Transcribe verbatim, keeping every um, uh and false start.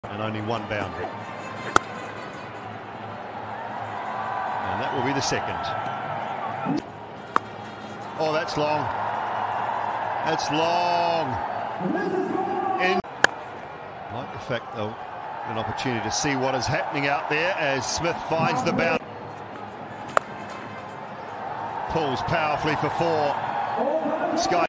And only one boundary. And that will be the second. Oh, that's long. That's long. In like the fact though, an opportunity to see what is happening out there as Smith finds the boundary. Pulls powerfully for four. Sky